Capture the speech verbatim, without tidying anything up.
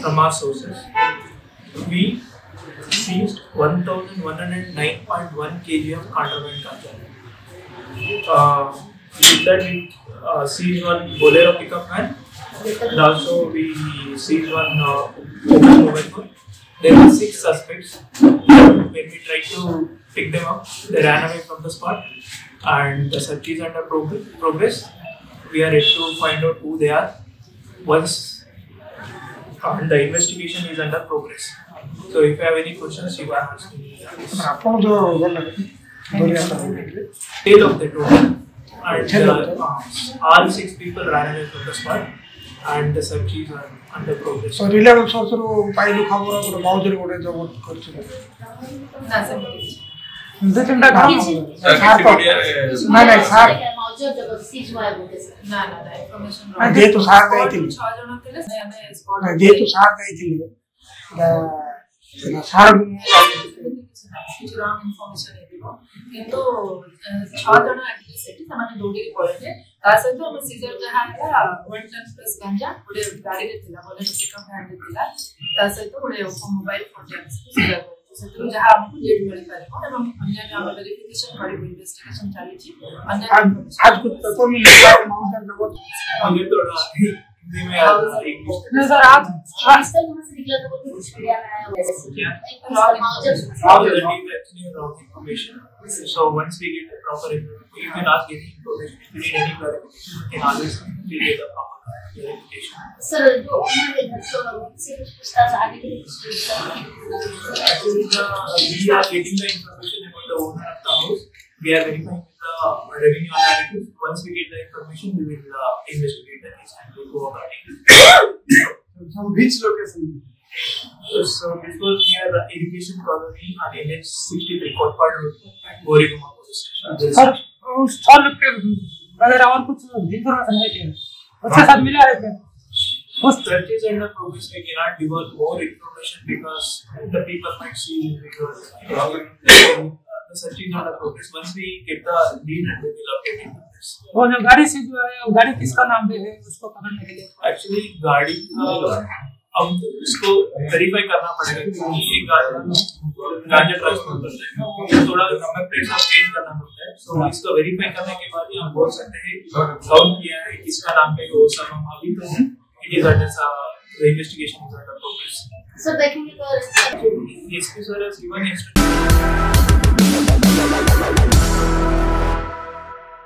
from our sources, we seized one thousand one hundred nine point one kilograms of contraband ganja. Uh, with that, we uh, seized one Bolero pickup van, and also we seized one uh, mobile phone. There were six suspects. When we tried to pick them up, they ran away from the spot, and the search is under progress. We are yet to find out who they are. Once uh, the investigation is under progress. So if you have any questions, you can ask me. Tail of the total. And uh, all six people ran away from the spot, and the searches are under progress. So reliable source ru file cover ko maujer gode job karchu na sir indetunda kaam na na sir maujer job siege hoya bote sir na na na information na je to sir gaithili six jana thile ame spot na je to sir gaithili da na sir କିଛି wrong information ହେଇଥିବ କିନ୍ତୁ ଛଅ ଜଣ at least ସେଠି ସେମାନେ ଦୌଡ଼ିକି ପଳେଇଲେ ତା ସହିତ ଆମେ ସିଜର ଯାହା ହେଲା one ton plus ଗାଞ୍ଜା ଗୋଟେ ଗାଡ଼ିରେ ଥିଲା ବୋଲେ ପିକଅପ୍ ଭ୍ୟାନରେ ଥିଲା ତା ସହିତ ଗୋଟେ ମୋବାଇଲ ଫୋନ୍ ଆମେ ସିଜର କରିଛୁ ସେଥିରୁ ଯାହା ଆମକୁ ଲିଡ୍ ମିଳିପାରିବ ଏବଂ ଅନ୍ୟାନ୍ୟ ଆମେ ଭେରିଫିକେସନ କରିବୁ ଇନଭେଷ୍ଟିଗେସନ ଚାଲିଛି ଅନ୍ୟ आज कुछ परफॉर्मेंस माउंटेन जगत अन्य थोड़ा हिंदी में इंग्लिश नहीं सर आज आजकल वहां से निकला तो कुछ मीडिया में आया हुआ है क्या माउजर how the team actually wrong information. So once we get the proper information, you can ask any information. If you need any clarification, you can always get the proper clarification. sir जो हमारे घर से लोग से कुछ पूछताछ आगे की Actually, the, we are getting the information about the owner of the house. We are verifying with the revenue authorities. Once we get the information, we will uh, investigate the case and we'll go accordingly. from which location So this was near the irrigation colony on N H sixty-three Kotpad Road, Boriguma police station. Sir उस स्थल पे अगर और कुछ information है क्या उसके साथ मिला है क्या Most searches under progress, we cannot divulge more information because the people might see because the search is under progress. Once we get the lead and we will update it. वो जो गाड़ी से जो है वो गाड़ी किसका नाम पे है उसको पकड़ने के लिए Actually गाड़ी अब इसको वेरीफाई करना पड़ेगा क्योंकि ये गाड़ी गांजा ट्रांसपोर्ट करता है थोड़ा नंबर प्लेट सब चेंज करना पड़ता है सो इसको वेरीफाई करने के बाद ही हम बोल सकते हैं काउंट किया है किसका नाम पे वो सब हम अभी तो it is under the investigation is under progress sir देखेंगे तो एसपी सर हैज गिवन